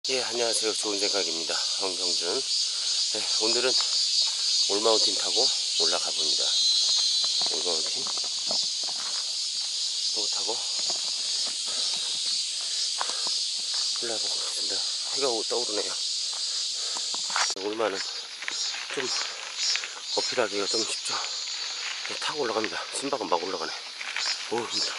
예, 안녕하세요. 좋은 생각입니다. 황경준. 네, 오늘은 올마운틴 타고 올라가 봅니다. 올마운틴 또 타고 올라가 보겠습니다. 해가 떠오르네요. 올마는 좀 어필하기가 좀 쉽죠. 네, 타고 올라갑니다. 신박은 막 올라가네. 오, 힘들어.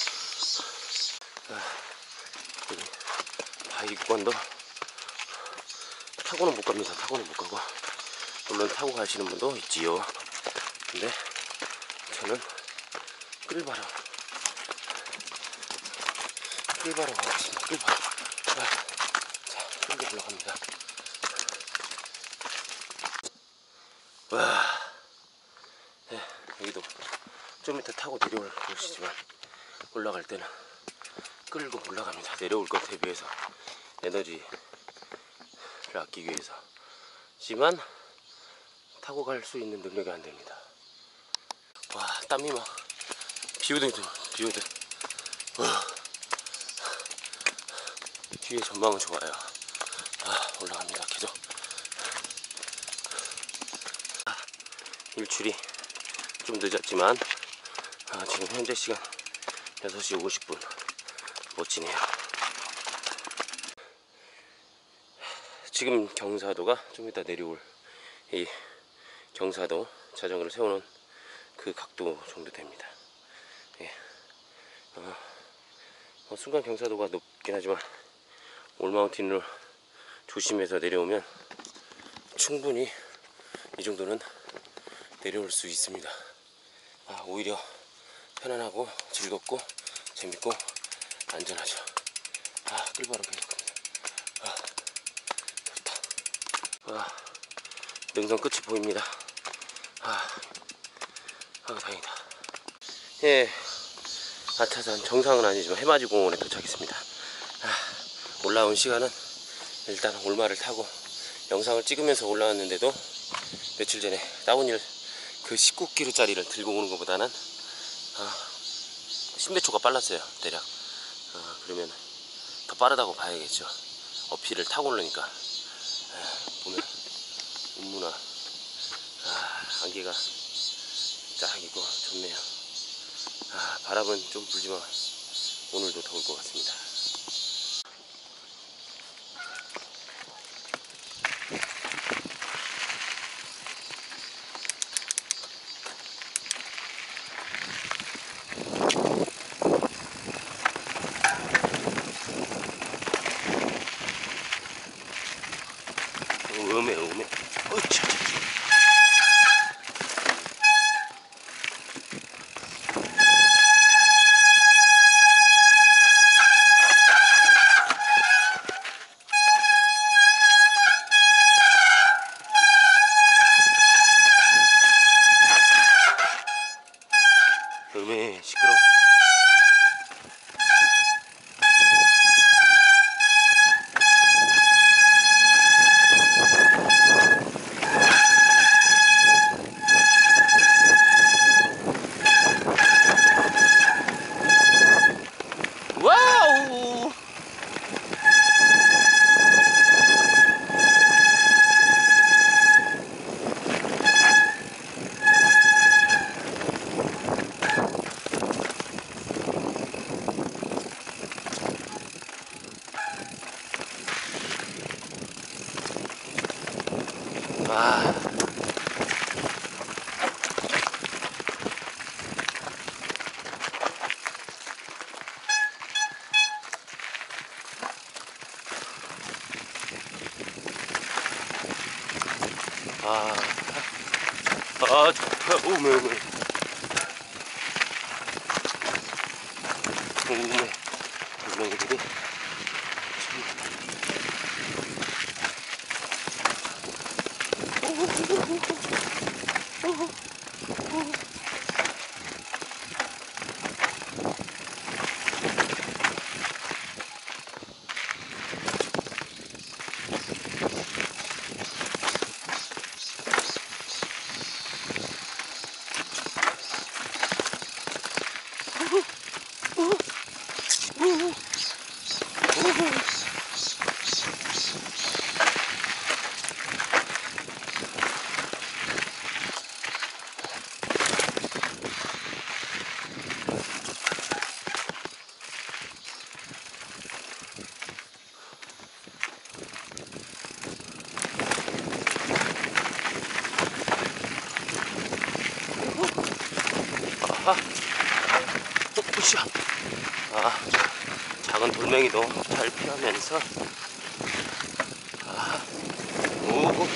여기 바위 구간도 타고는 못 갑니다. 타고는 못 가고, 물론 타고 가시는 분도 있지요. 근데 저는 끌바로 가겠습니다. 끌바로. 자, 끌고 올라갑니다. 와, 네, 여기도 좀 이따 타고 내려올 곳이지만 올라갈 때는 끌고 올라갑니다. 내려올 것 대비해서 에너지를 아끼기 위해서. 하지만 타고 갈 수 있는 능력이 안 됩니다. 와, 땀이 막 비오듯. 와, 뒤에 전망은 좋아요. 올라갑니다. 계속. 일출이 좀 늦었지만 지금 현재 시간 6시 50분. 멋지네요. 지금 경사도가 좀 이따 내려올 이 경사도 자전거를 세우는 그 각도 정도 됩니다. 예. 순간 경사도가 높긴 하지만 올마운틴으로 조심해서 내려오면 충분히 이 정도는 내려올 수 있습니다. 오히려 편안하고 즐겁고 재밌고 안전하죠. 끌바로 계속합니다. 좋다. 능선 끝이 보입니다. 다행이다. 예, 아차산 정상은 아니지만 해맞이 공원에 도착했습니다. 올라온 시간은 일단 올마를 타고 영상을 찍으면서 올라왔는데도 며칠 전에 다운힐 그 19kg짜리를 들고 오는 것보다는 10몇 초가 빨랐어요. 대략. 그러면 더 빠르다고 봐야겠죠. 어필을 타고 오르니까. 보면 운무나 안개가 쫙 있고 좋네요. 바람은 좀 불지만 오늘도 더울 것 같습니다. 음해. 음해 시끄러워. 와우! 좋다. 오메. 물렁이들이 작은 돌멩이도 잘 피하면서 오.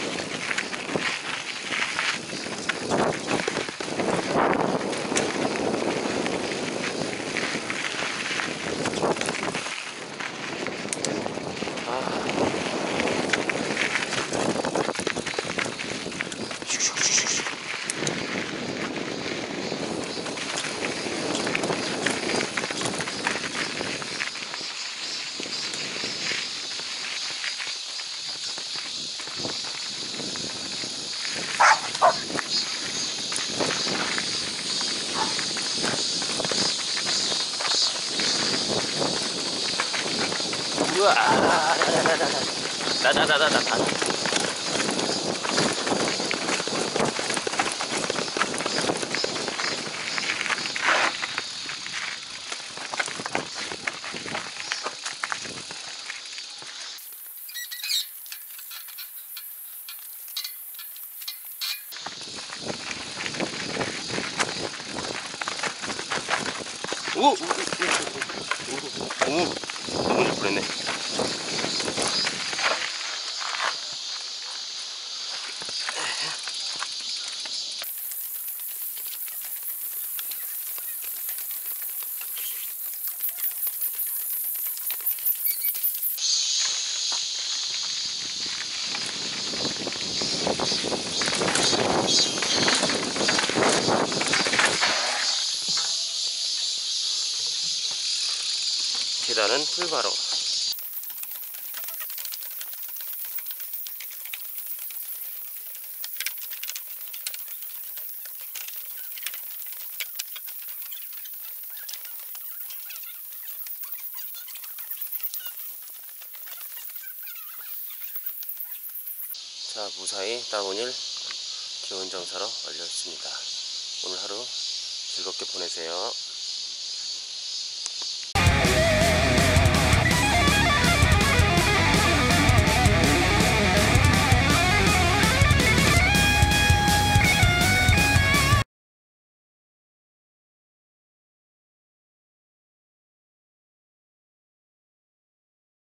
우와, 나나나나나나. 오, 오, 오, 오, 넘어질 뻔했네. 계단은 풀바로. 자, 무사히 따온일 기온정사로 완료했습니다. 오늘 하루 즐겁게 보내세요.